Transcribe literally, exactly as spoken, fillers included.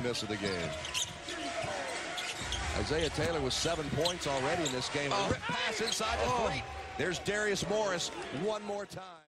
miss of the game. Isaiah Taylor with seven points already in this game. Oh. A rip pass inside the Oh. three. There's Darius Morris one more time.